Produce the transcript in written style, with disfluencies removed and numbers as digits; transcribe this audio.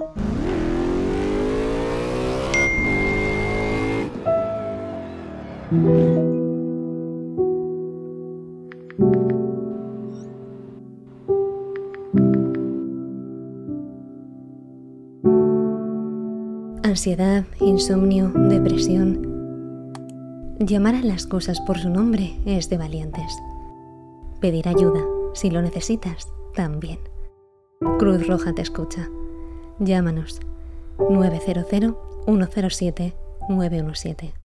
Ansiedad, insomnio, depresión. Llamar a las cosas por su nombre es de valientes. Pedir ayuda, si lo necesitas, también. Cruz Roja te escucha. Llámanos 900 107 917.